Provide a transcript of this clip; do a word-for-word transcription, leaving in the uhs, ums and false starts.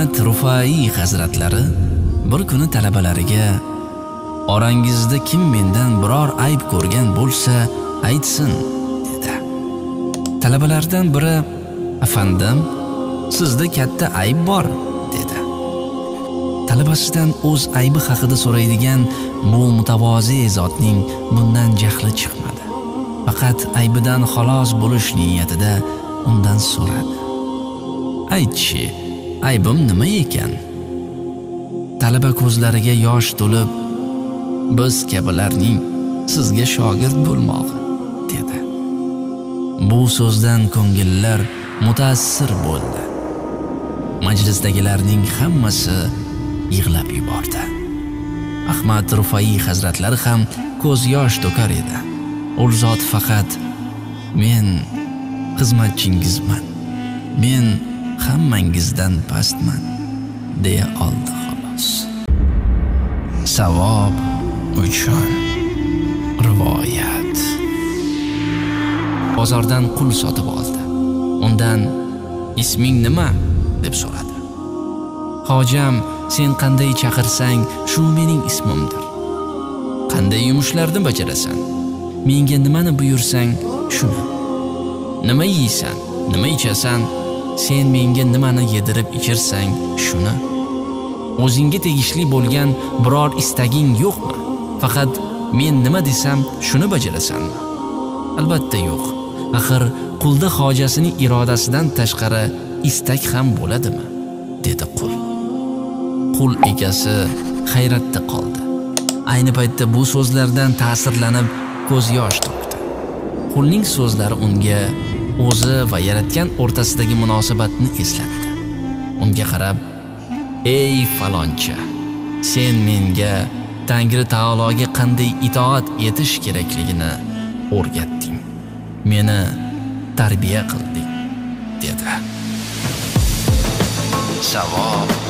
Ahmad Rufai hazratlari bir kuni talabalariga orangizda kim mendan biror ayb ko'rgan bo'lsa aytsin dedi. Talabalardan biri afandim sizda katta ayb bor dedi. Talabasidan o'z aybi haqida so'raydigan bu mutavozi zotning bundan jahli chiqmadi. Faqat aybidan xalos bo'lish niyatida undan so'radi. Aytchi, aybim nima ekan? Talaba ko'zlariga yosh to'lib, biz kabilarning sizga shogird bo'lmog'i dedi. Bu so'zdan ko'ngillar mutaassir bo'ldi. Majlisdagilarning hammasi yig'lab yubordi. Ahmad Rufai hazratlari ham ko'z yosh to'kar edi. U zot faqat men xizmatchingizman, men hammangizdan pastman deya oldi xolos. Savob uchun rivoyat. Bozordan qul sotib oldi. Undan isming nima deb so'radi. Hojam, sen qanday chaqirsang shu mening ismimdir. Qanday yumushlarni bajarasan? Menga nimani buyursang shuni. Nima yeysan, nima ichasan? Sen menga nimani yedirib ichirsang shuni. O'zingga tegishli bo'lgan biror istaging yo'qmi? Faqat men nima desam shuni bajarasanmi? Albatta yo'q. Axir qulda hojasining irodasidan tashqari istak ham bo'ladimi? dedi qul. Qul egasi hayratda qoldi. Ayni paytda bu so'zlardan ta'sirlanib ko'z yosh to'kdi. Qulning so'zlari unga o'zi va yaratgan o'rtasidagi munosabatni eslatdi. Unga qarab, "Ey faloncha, sen menga Tangri taologa qanday itoat etish kerakligini o'rgatding. Meni tarbiya qilding" dedi. Savob